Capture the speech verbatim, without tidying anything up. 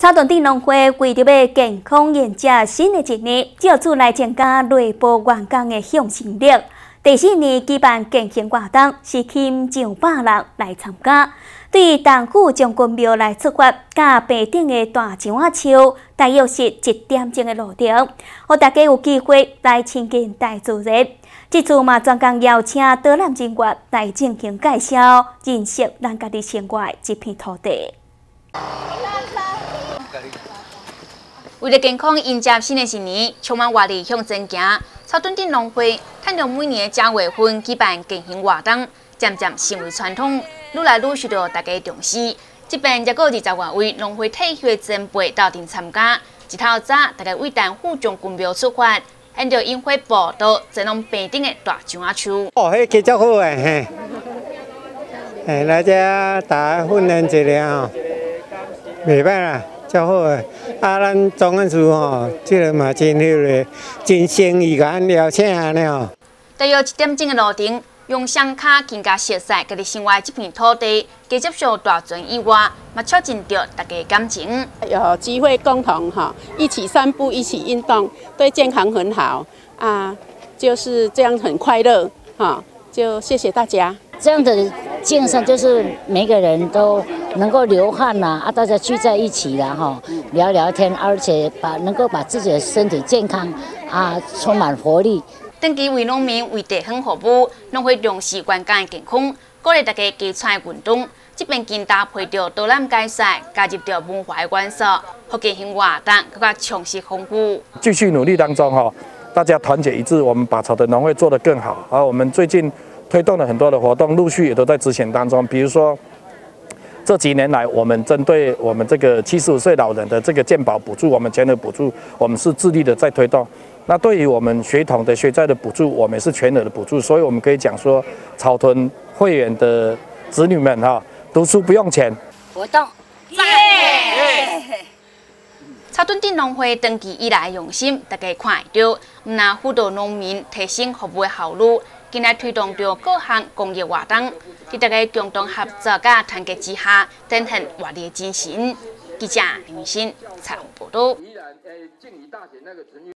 草屯镇农会为着要健康迎接新的一年，借此来增加内部员工的向心力。第四年举办健行活动，吸引上百人来参加。对东府将军庙来出发，甲平顶的大井仔树，大约是一点钟的路程，让大家有机会来亲近大自然。这次嘛，专工邀请导览人员来进行介绍，认识咱家己生活的这片土地。 为了健康迎接新的一年，充满活力向前行，草屯镇农会趁着每年正月份举办健行活动，渐渐成为传统，愈来愈受到大家重视。这边还有二十外位农会退休的前辈到阵参加。一透早，大家为东府将军庙出发，按照烟火步道前往平顶的大井仔树。 哦，迄个足好诶，嘿，嘿，来这大家训练一下吼，袂歹啦。 较好诶！啊，咱庄园树吼，即个嘛真好咧，真诚意甲咱邀请安尼吼。 大约一点钟的路程，用双脚更加熟悉家己生活这片土地，加接受大自然以外，嘛促进着大家感情。 有机会共同哈，一起散步，一起运动，对健康很好啊，就是这样很快乐哈。就谢谢大家。 这样的健身就是每个人都能够流汗啦，啊，大家聚在一起啦，哈，聊聊天，而且把能够把自己的身体健康啊，充满活力。 长期为农民为地方服务，农会重视员工的健康，鼓励大家加参运动。这边更搭配着导览解说，加入着文化的元素，和健行活动更加充实丰富。 继续努力当中哈，大家团结一致，我们把草屯农会做得更好。而我们最近 推动了很多的活动，陆续也都在执行当中。比如说，这几年来，我们针对我们这个七十五岁老人的这个健保补助，我们全额补助，我们是致力的在推动。那对于我们学童的学债的补助，我们也是全额的补助。所以我们可以讲说，草屯会员的子女们哈，读书不用钱。 活动， 耶！草屯镇农会长期以来用心，大家看得到，唔但辅导农民提升服务的效率。 今来推动着各项公益活动，在大家共同合作甲团结之下，展现活力精神。记者林云新采访报道。